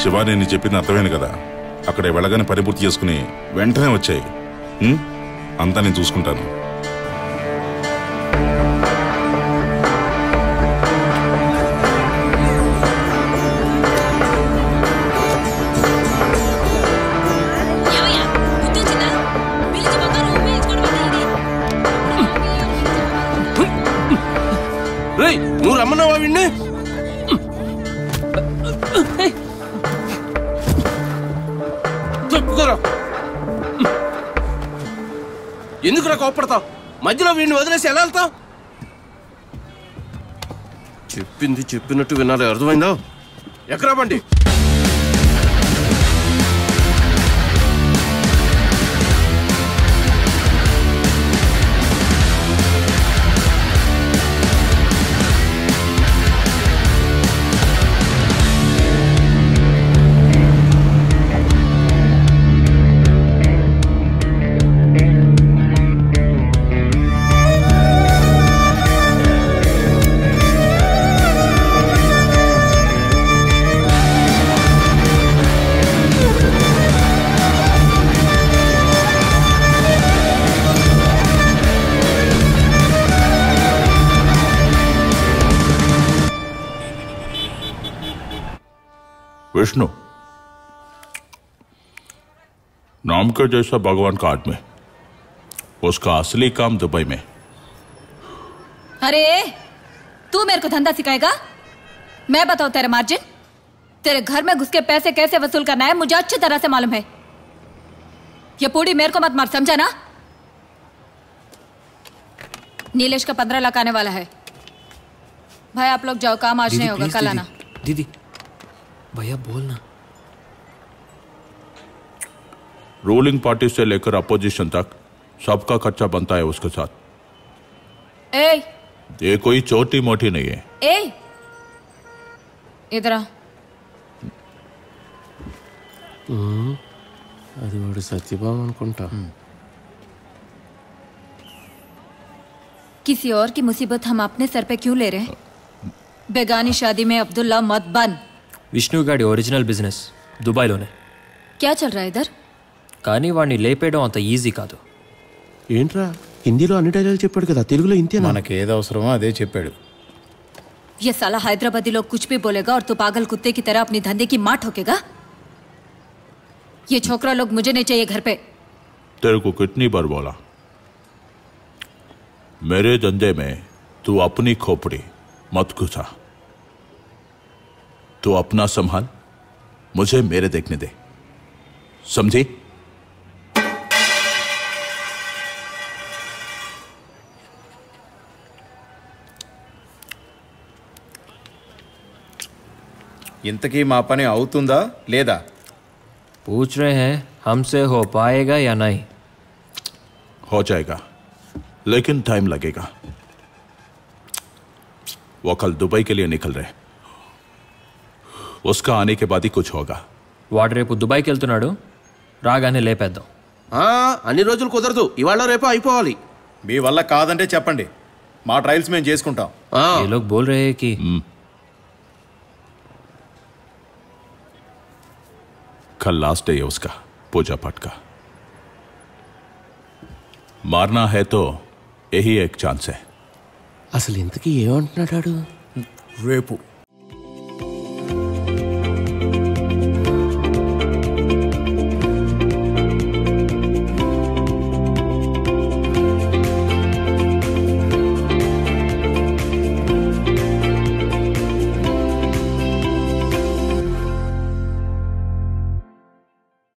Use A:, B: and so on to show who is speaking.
A: శివాని నీ చెప్పింది అర్థమైంది కదా. అక్కడ వెళ్ళగానే పని పూర్తి చేసుకుని వెంటనే వచ్చాయి. అంతా నేను చూసుకుంటాను.
B: నువ్వు రమ్మన్నావా విన్నే? చెప్పుకోరా, ఎందుకురా కోప్పడతావు? మధ్యలో వీడిని వదిలేసి ఎలా వెళ్తావు? చెప్పింది చెప్పినట్టు వినాలి, అర్థమైందా? ఎక్కరా బండి.
A: विष्णु नाम का जैसा भगवान का आदमी, उसका असली काम दुबई में।
C: अरे तू मेरे को धंधा सिखाएगा? मैं बताऊं तेरे मार्जिन? तेरे घर में घुस के पैसे कैसे वसूल करना है मुझे अच्छी तरह से मालूम है। ये पूरी मेरे को मत मार, समझा ना? नीलेश का 15 लाख आने वाला है। भाई आप लोग जाओ, काम आज नहीं होगा, कल आना।
D: दीदी भैया बोलना।
A: रूलिंग पार्टी से लेकर अपोजिशन तक सबका खर्चा बनता है उसके साथ।
C: ए,
A: ये कोई छोटी मोटी नहीं है।
C: ए, इधर आ।
B: అది వాడు సత్యభామ అనుకుంటా.
C: किसी और की मुसीबत हम अपने सर पे क्यों ले रहे हैं? बेगानी शादी में अब्दुल्ला मत बन।
D: విష్ణు గాడి ఒరిజినల్ బిజినెస్ దుబాయ్లోనే.
C: क्या चल रहा है इधर?
D: కానీ వాడిని లేపేయడం అంత ఈజీ కాదు.
B: ఏంట్రా హిందీలో అన్ని డైలాగులు చెప్పాడు కదా, తెలుగులో ఇంతేనా?
E: మనకి ఏది అవసరమో అదే చెప్పాడు.
C: ये साला हैदराबादी लोग कुछ भी बोलेगा और तू पागल कुत्ते की तरह अपनी धंधे की मार ठोकेगा। ये छोकरा लोग मुझे नहीं चाहिए घर पे।
A: तेरे को कितनी बार बोला मेरे धंधे में तू अपनी खोपड़ी मत घुसा। तू अपना संभाल, मुझे मेरे देखने दे, समझी?
E: ఇంతకీ మా పని అవుతుందా లేదా?
D: पूछ रहे हैं हमसे हो पाएगा या नहीं?
A: हो जाएगा लेकिन टाइम लगेगा। वो कल दुबई के लिए निकल रहे, उसका आने के बाद ही कुछ होगा।
D: వాడు రేపు దుబాయ్కి వెళ్తున్నాడు, రాగానే లేపేద్దాం.
B: అన్ని రోజులు కుదరదు, ఇవాళ రేపు అయిపోవాలి.
E: మీ వల్ల కాదంటే చెప్పండి, మా ట్రయల్స్ మేము చేసుకుంటాం.
D: ये लोग बोल रहे हैं कि
A: कल लास्ट डे है उसका पूजा पाठ का। मारना है तो यही एक चांस है।
B: అసలు ఇంతకీ ఏమంటున్నాడు?
E: రేపు